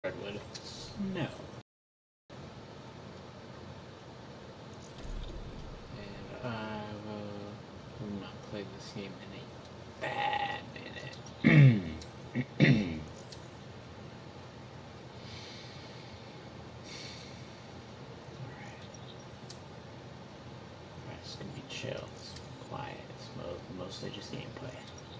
Redwood. No. And I will not play this game in a bad minute. Alright, it's gonna be chill, it's quiet, it's mostly just gameplay.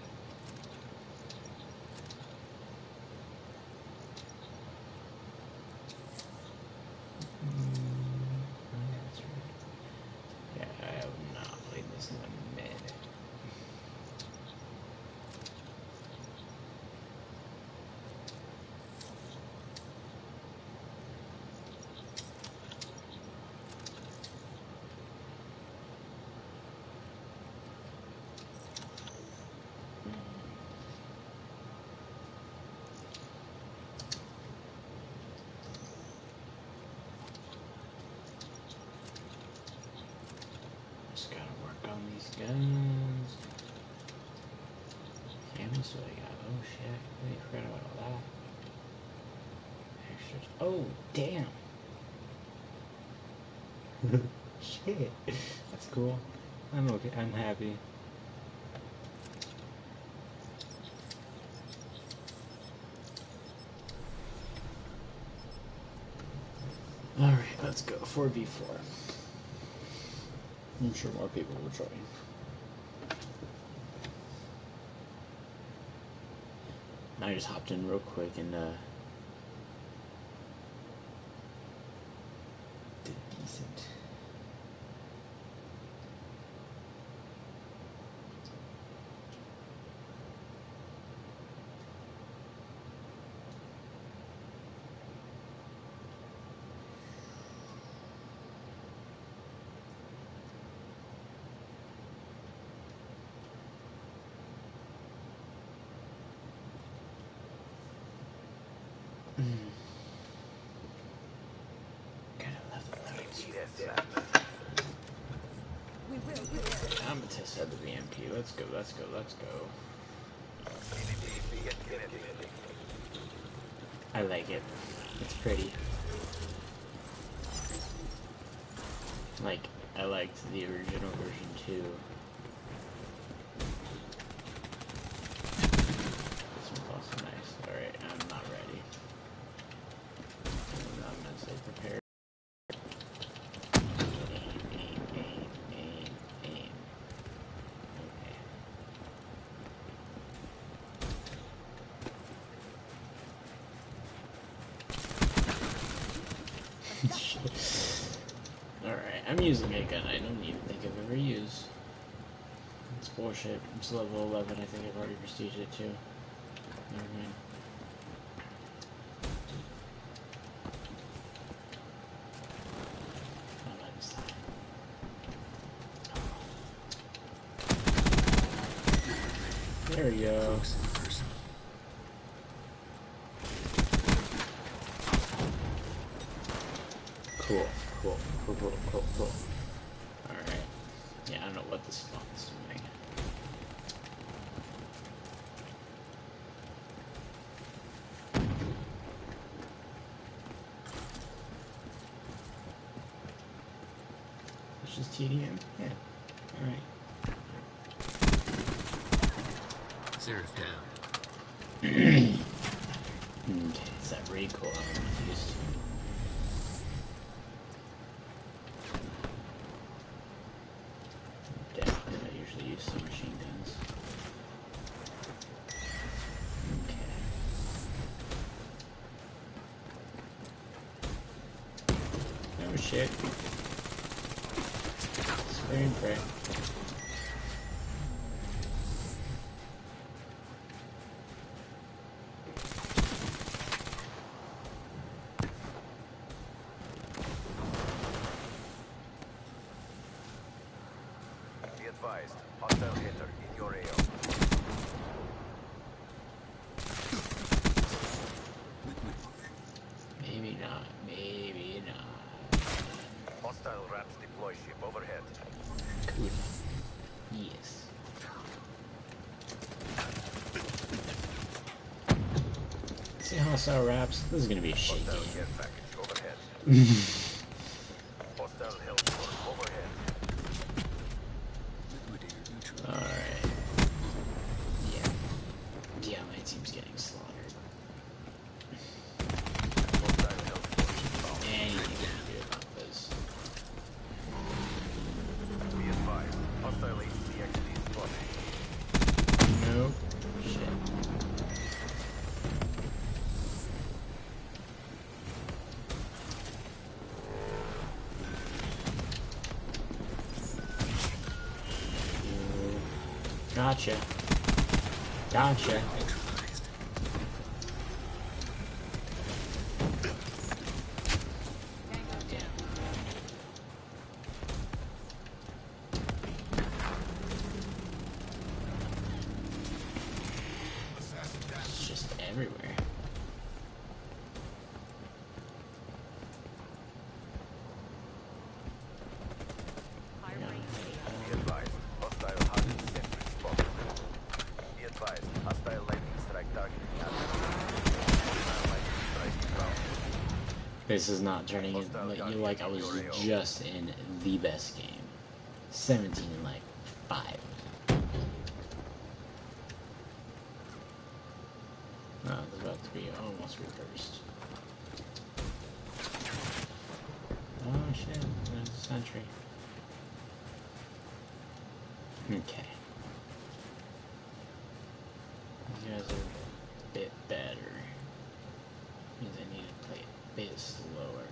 Yeah, I have not played this in a minute. Just gotta work on these guns. Cameras, what I got? Oh shit, I completely forgot about all that. Extras. Oh, damn! Shit. That's cool. I'm okay. I'm happy. Alright, let's go. 4v4. I'm sure more people will join. I just hopped in real quick and did decent. Kind of left the I'm gonna test out the VMP. Let's go, let's go, let's go. I like it. It's pretty. Like, I liked the original version too. This one's also nice. Alright, I'm not ready. I'm not mentally prepared. Aim. Okay. Alright, I'm using a gun I don't even think I've ever used. It's bullshit. It's level 11, I think I've already prestiged it too. Never mind. Oh, not this time. There we go. Cool. Alright. Yeah, I don't know what this is doing. It's just TDM? Yeah. Alright. Seraph down. Okay, it's that recoil I'm used to. I usually use submachine guns. Okay. Oh shit. Spray and pray. Be advised, hostile hitter in your AO. Maybe not. Hostile RAPS deploy ship overhead. Cool. Yes. say hostile wraps? This is gonna be a shit Hostile game. care package overhead. Hostile health force overhead. Liquidator neutralized. Alright. Yeah. Yeah, my team's getting slaughtered. Hostile health force inbound. Anything we can do about this. Be advised. Hostile HCXD spotted. Nope. Shit. Gotcha. Gotcha. Neutralized. Damn. It's just everywhere. Be advised. Hostile hardened sentry spotted. Be advised. Hostile lightning strike target. Hostile lightning strike inbound. This is not turning it like I was just in the best game. 17 and like 5. Oh, it's about to be almost reversed. Oh shit, there's a sentry. Okay. These guys are a bit better. Means I need to play a bit slower.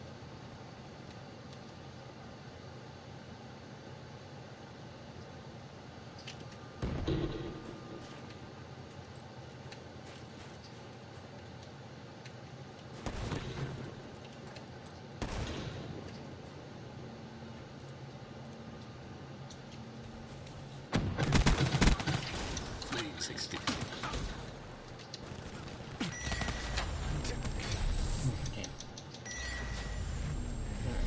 Flames extinct. Okay. Alright.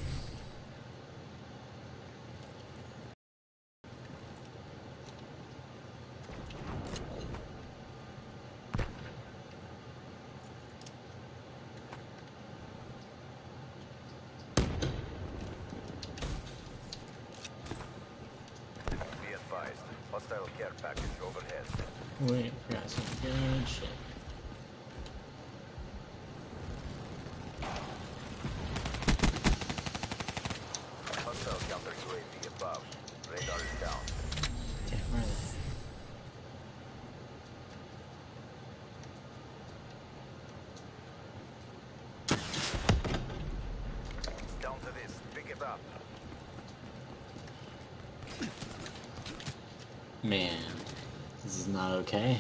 Be advised. Hostile care package overhead. Wait, forgot some good shit. Hostile counter UAV above. Radar is down. Damn, where are Down to this. Pick it up. they? Man, this is not okay.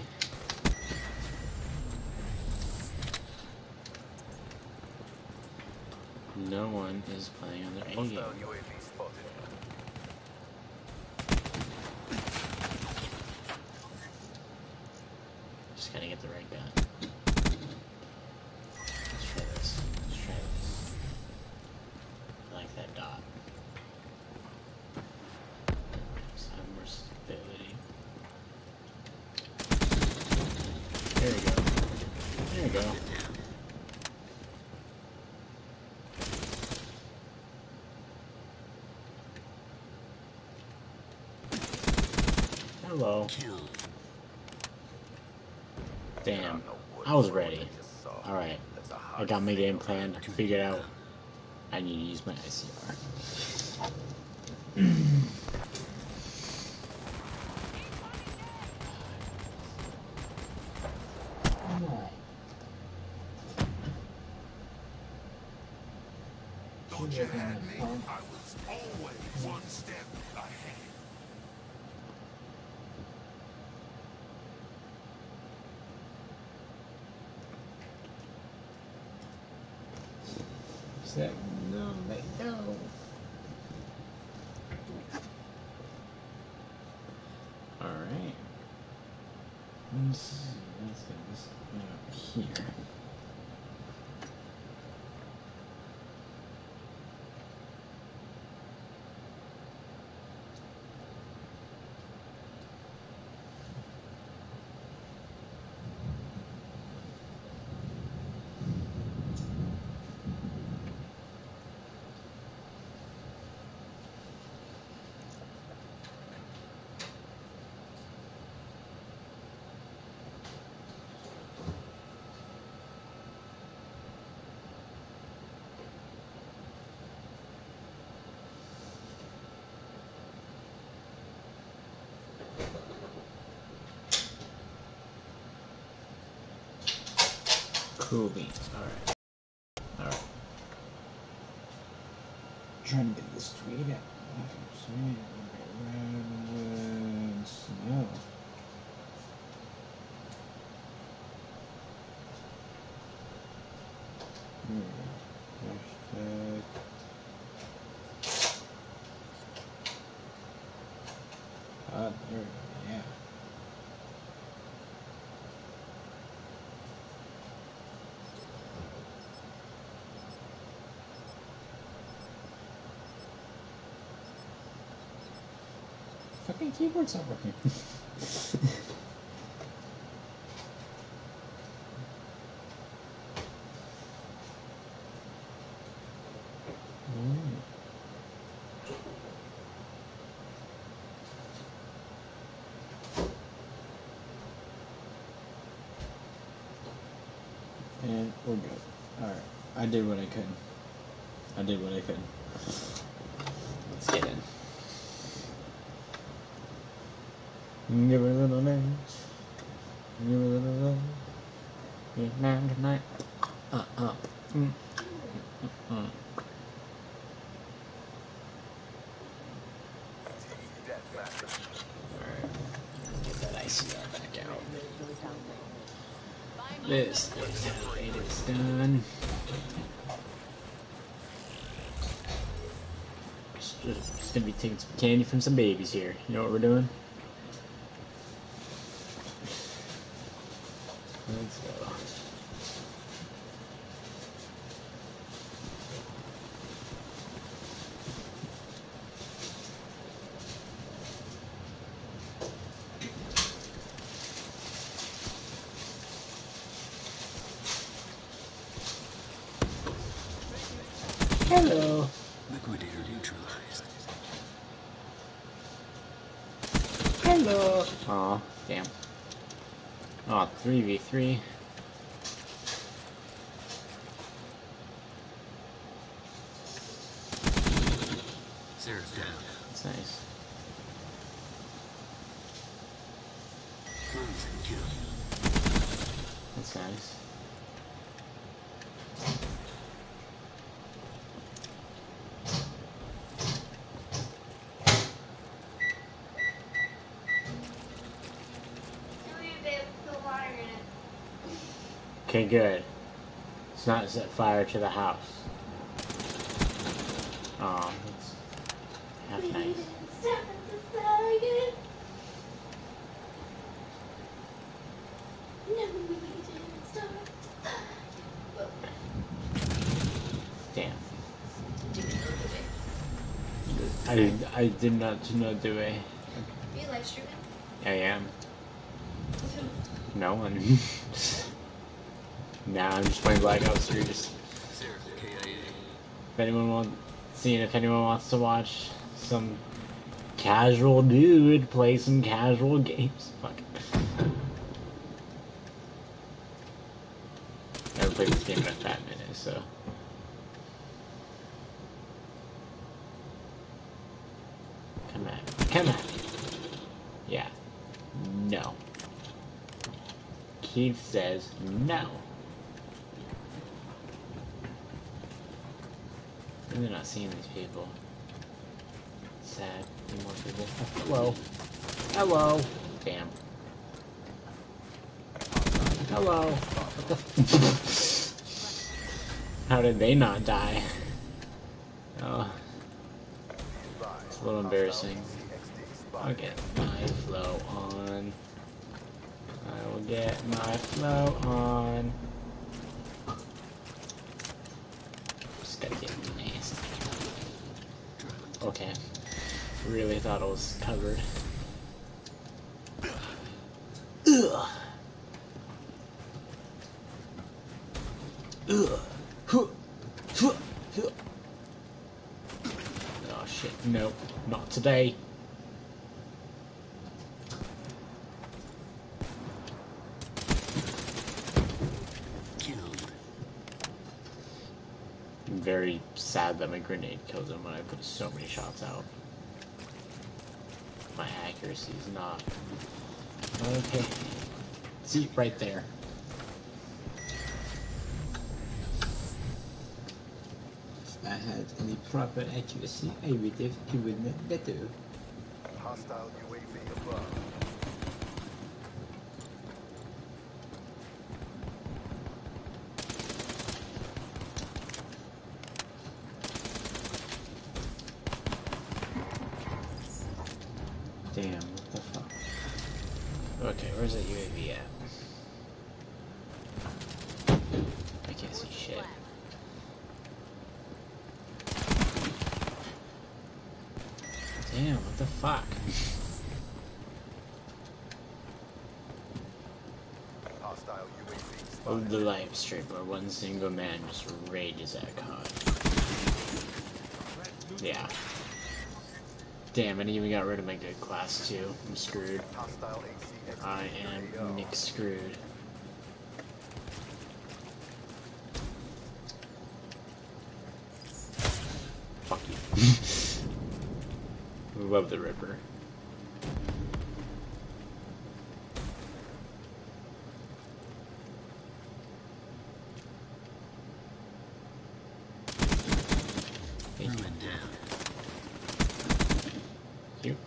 No one is playing on their A game. Hostile UAV spotted. Just gotta get the right gun. Let's try this. Let's try this. I like that dot. Just have more stability. There we go. There we go. Hello. Kill. Damn. I was ready. Alright. I got my game plan figured out. I need to use my ICR. Thought you had me? I was always one step ahead. Said, no, let go. Alright. Let's get this out here. Cool beans. Alright. Alright. Trying to get this tweet out. Redwood snow. Hashtag. There we go. Yeah. Fucking keyboard's not working. And we're good. Alright. I did what I could. I did what I could. Let's get in. Give her a little dance. Give her a little love. Good night, good night. Alright. Get that ICR back out. This it is done. Just gonna be taking some candy from some babies here. You know what we're doing? Let's go. Hello. Liquidator neutralized. Hello. Aw, damn. Aw, 3v3. Sarah's down. That's nice. Close and kill. That's nice. Okay, good. It's not set fire to the house. Aw, that's half nice. Damn. I did not do a. Are you live streaming? I am. No one. Nah, I'm just playing Black Ops 3. Just Sarah, KIA. if anyone wants to watch some casual dude play some casual games. Fuck. I haven't played this game in a fat minute, so. Come at me. Come at me. Yeah. No. Keith says no. They're not seeing these people. Sad. Need more people. Oh, hello. Hello. Damn. Hello. What the How did they not die? Oh. It's a little embarrassing. I'll get my flow on. I will get my flow on. Just gotta get nasty. Okay. Really thought it was covered. Ugh. Ugh. Huh. Huh. Huh. Oh shit, nope, not today. Killed. I'm very sad that my grenade killed him when I put so many shots out. My accuracy is not. Okay. See, right there. had any proper accuracy, I would have given it better. Hostile UAV above. Damn, what the fuck? Okay, where's that UAV at? I can't see shit. Damn, what the fuck? Hostile UAV Oh, spotted. the live stream where one single man just rages at COD. Yeah. Damn, I even got rid of my good class too. I'm screwed. Hostile ACX. I am Nick screwed. Fuck you. Love the Ripper. Thank you. Ruin down. Thank you.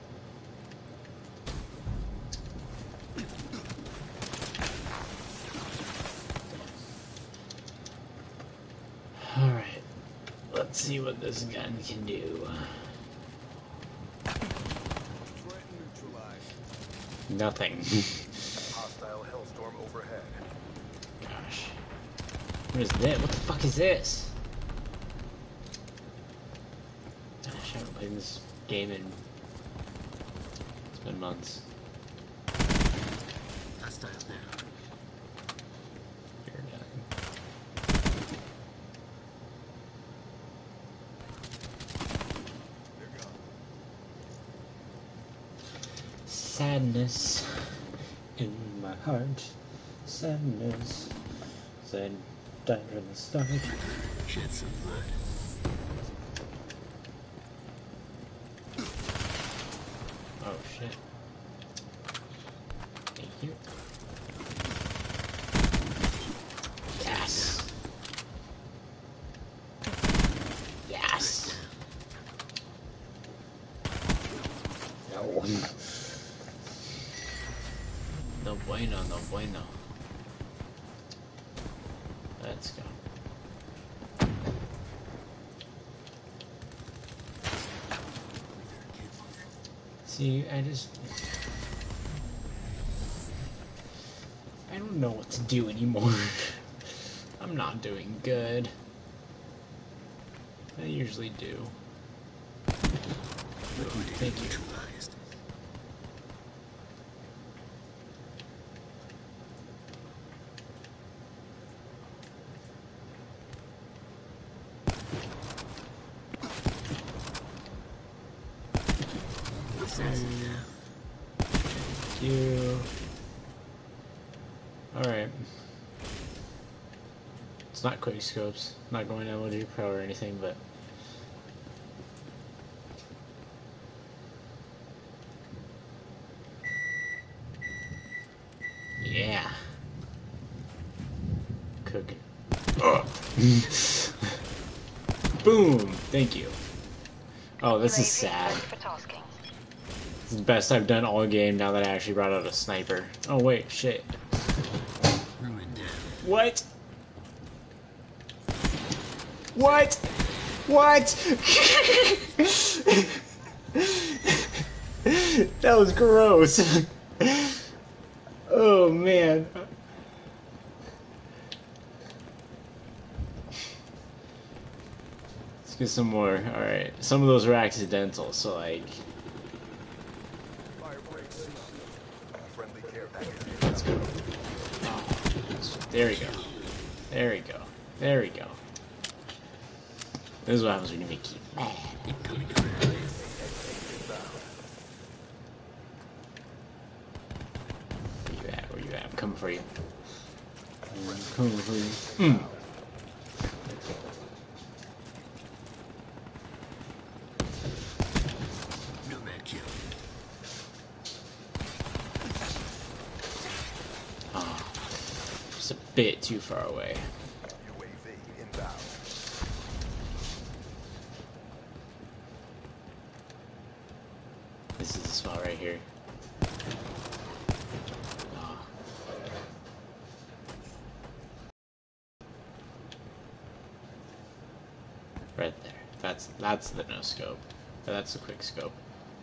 Alright. Let's see what this gun can do. Nothing. Hostile Hellstorm overhead. Gosh. What is this? What the fuck is this? Gosh, I haven't played this game in... It's been months. Hostile down. You're done. Sadness in my heart. Sadness. Said, died from the start. Shed some blood. Oh shit. Thank you. Yes. Yes. No. No bueno, no bueno. Let's go. See, I don't know what to do anymore. I'm not doing good. I usually do. Liquidator Thank you. neutralized. Assassin down. Thank you. Alright. It's not quick scopes. Not going to LG Pro or anything, but yeah. Cooking. Ugh. Boom! Thank you. Oh, this is sad. This is the best I've done all game now that I actually brought out a sniper. Oh wait, shit. Ruin down. What? What? What? That was gross. Oh man. Let's get some more. Alright. Some of those were accidental, so like... Fire breaks. Friendly care package. Let's go. Oh, there we go. There we go. There we go. This is what happens when you make you mad. Incoming friendly. Where you at? Where you at? I'm coming for you. I'm coming for you. Nomad kill. Oh, just a bit too far away. UAV inbound. here. Oh. Right there. That's the no scope. That's the quick scope.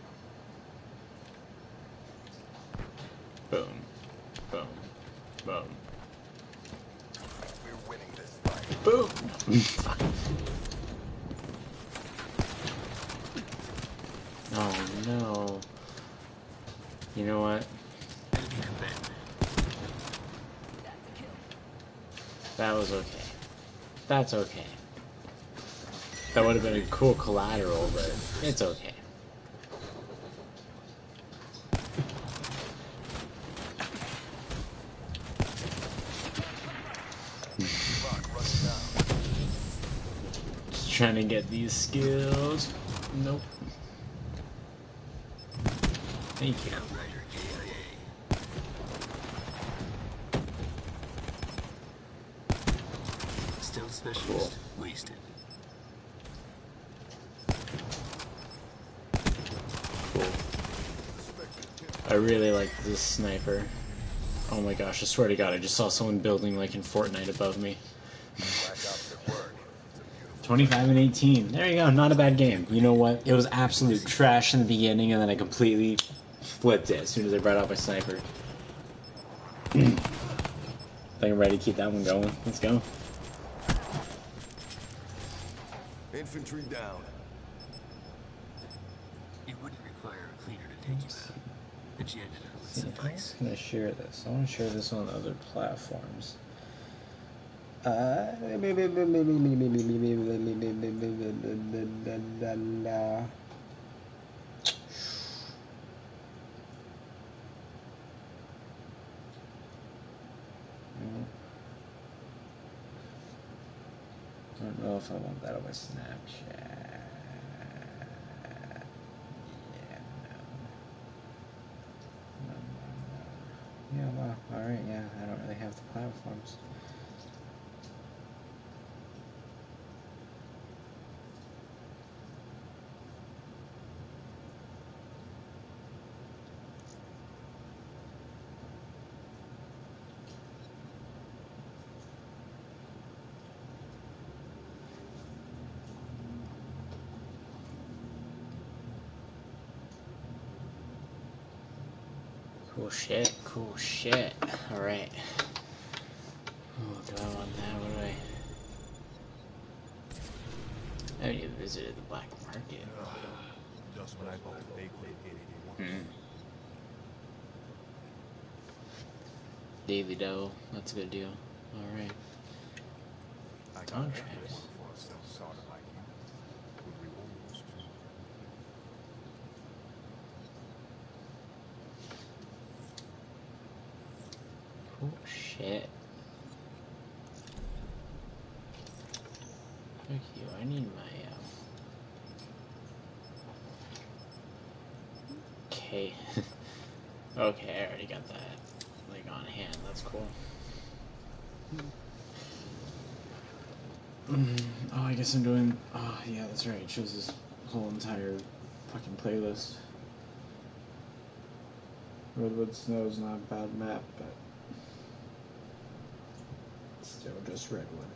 Boom. Boom. Boom. We're winning this fight. Boom! Fuck. Oh no. You know what? Enemy combat. That was okay. That's okay. That would have been a cool collateral, but it's okay. Just trying to get these skills. Nope. Thank you. Outrider KIA. Stealth specialist wasted. Cool. I really like this sniper. Oh my gosh, I swear to God, I just saw someone building like in Fortnite above me. 25 and 18. There you go, not a bad game. You know what? It was absolute trash in the beginning, and then I completely flipped it as soon as I brought out my sniper. I think I'm ready to keep that one going. Let's go. Infantry down. It wouldn't require a cleaner to take you out. A janitor would See, I'm suffice. just gonna share this. I want to share this on other platforms. I don't know if I want that on my Snapchat. Yeah, no. Yeah, well, alright, yeah, I don't really have the platforms. Cool shit, cool shit. Alright. Oh, do I want that? What do I... I haven't even visited the black market. Just when I thought they played 81. Daily Doe, that's a good deal. Alright. I got Contracts. for a self-starter like you. With rewards too. Cool shit. Fuck you, I need my, Okay. Okay, I already got that, like, on hand. That's cool. Oh, I guess I'm doing... Oh, yeah, that's right. It shows this whole entire fucking playlist. Redwood Snow is not a bad map, but... still just Redwood.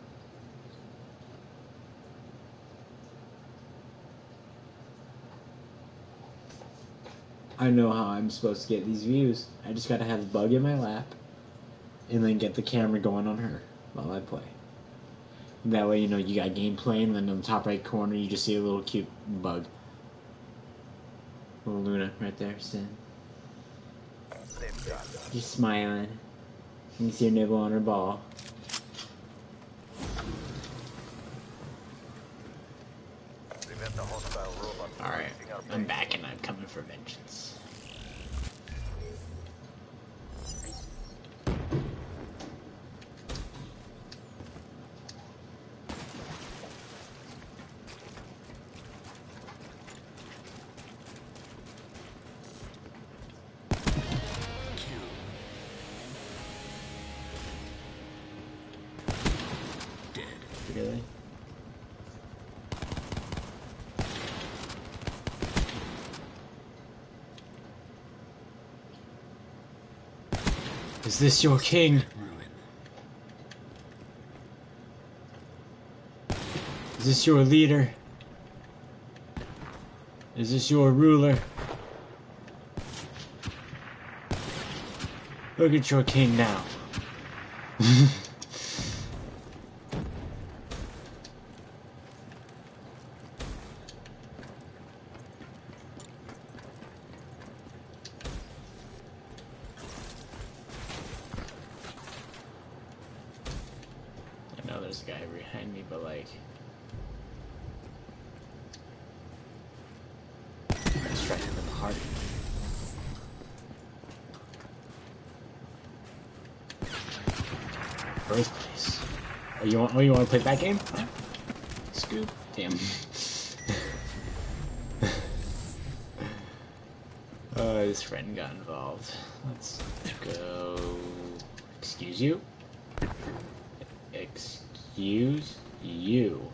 I know how I'm supposed to get these views. I just gotta have a bug in my lap, and then get the camera going on her while I play. That way, you know, you got gameplay, and then in the top right corner, you just see a little cute bug. Little Luna right there, sitting. Just smiling. You can see her nibble on her ball. Prevent the hostile robot from Alright, reaching our I'm base. back and I'm coming for vengeance. Dead. Really? Is this your king? Ruin. Is this your leader? Is this your ruler? Look at your king now. I know there's a guy behind me, but like... I strike him in the heart. First place. Oh, you want to play that game? Yeah. Scoop. Damn. His friend got involved. Let's go. Excuse you? Excuse you.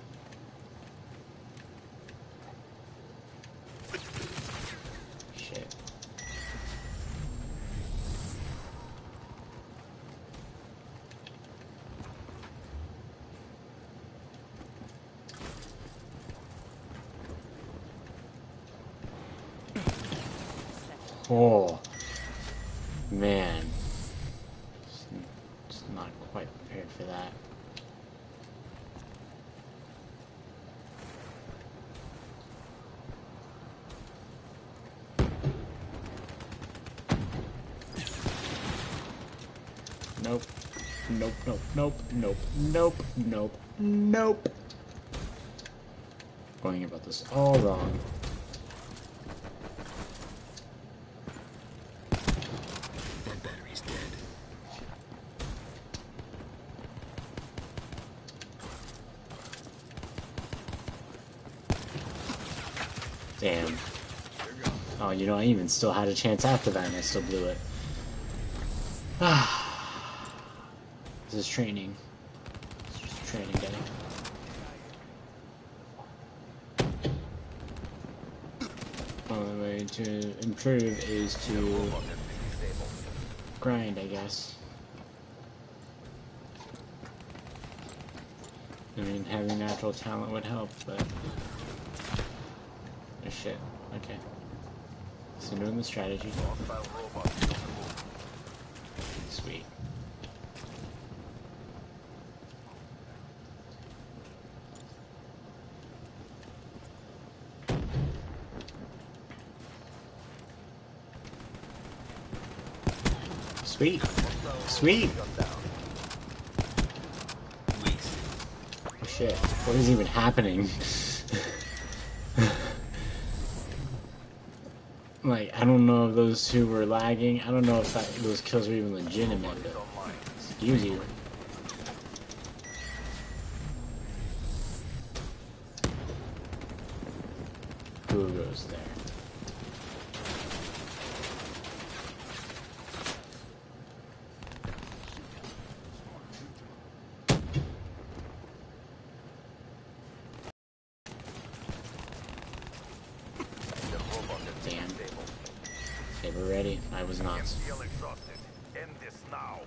Shit. Oh, man. Just not quite prepared for that. Nope. Nope, nope, nope, nope, nope, nope, nope. Going about this all wrong. That battery's dead. Damn. Oh, you know, I even still had a chance after that and I still blew it. This is training. It's just training day. Only way to improve is to grind, I guess. I mean, having natural talent would help, but... Oh shit, okay. So doing the strategy. Sweet. Sweet. Sweet. Oh shit. What is even happening? Like, I don't know if those two were lagging. I don't know if those kills were even legitimate, but excuse you. Who goes there? Damn. They were ready. I was not. Feel exhausted. End this now.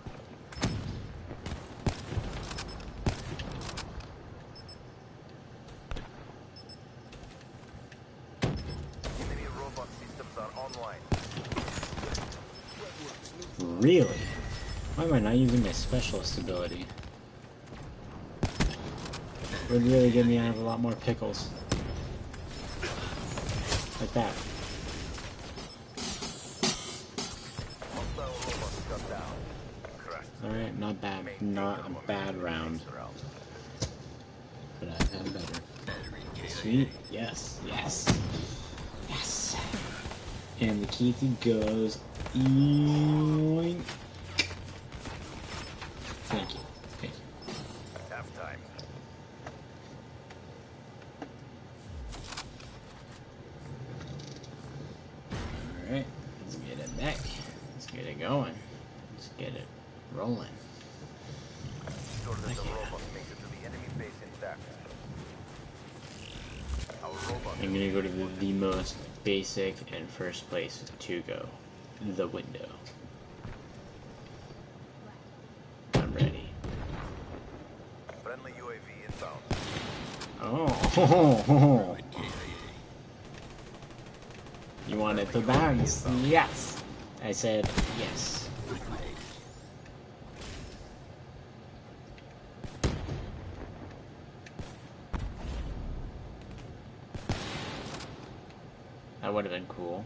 Enemy robot systems are online. Really? Why am I not using my specialist ability? Would really get me out of a lot more pickles. Like that. Hostile robots shut down. Crashed. Alright, not bad. Not a bad round. But I've had better. Sweet. Yes. Yes. Yes. And the Keithy goes. Yoink. Thank you. Thank you. Halftime. Alright. Let's get it back. Let's get it going. Let's get it rolling. Ensure that the robot makes it to the enemy base intact. Our robot I'm gonna go to the most basic and first place to go. The window. Oh. Ruined KIA. You want it to bounce? Yes. I said yes. Liquidated. That would have been cool.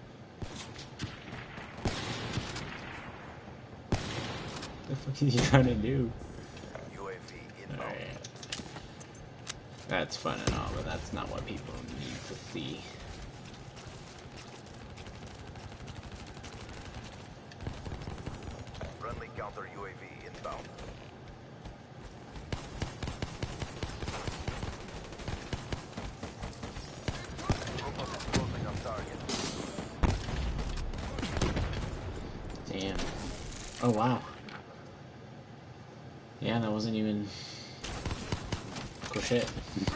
What the fuck is he trying to do? UAV inbound. Alright. That's fun and all, but that's not what people need to see. Friendly counter UAV inbound. Rupert is closing on target. Damn. Oh wow. Yeah, that wasn't even cool shit.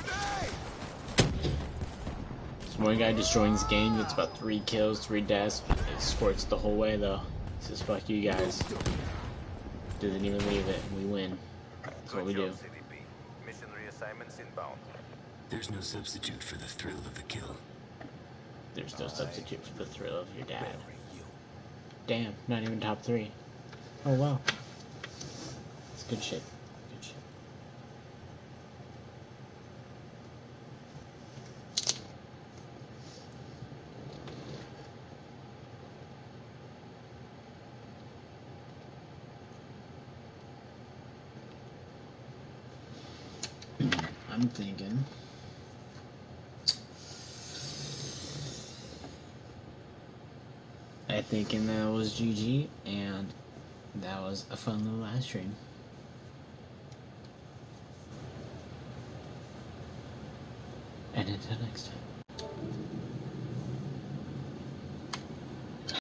This one guy destroying this game gets about 3 kills, 3 deaths. It squirts the whole way though. Says fuck you guys. Doesn't even leave it. We win. That's what we do. Good job, CDP. Mission reassignments inbound. There's no substitute for the thrill of the kill. There's no substitute for the thrill of your dad. Damn, not even top 3. Oh wow. It's good shit. Good shit. I'm thinking. I thinking that was GG, and that was a fun little live stream. And until next time.